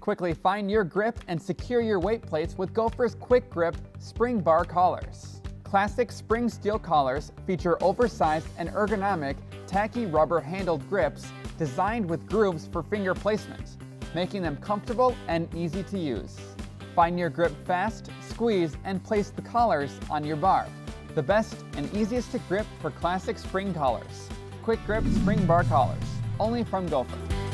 Quickly find your grip and secure your weight plates with Gopher's Quick Grip Spring Bar Collars. Classic spring steel collars feature oversized and ergonomic tacky rubber-handled grips designed with grooves for finger placement, making them comfortable and easy to use. Find your grip fast, squeeze, and place the collars on your bar. The best and easiest to grip for classic spring collars. Quick Grip Spring Bar Collars, only from Gopher.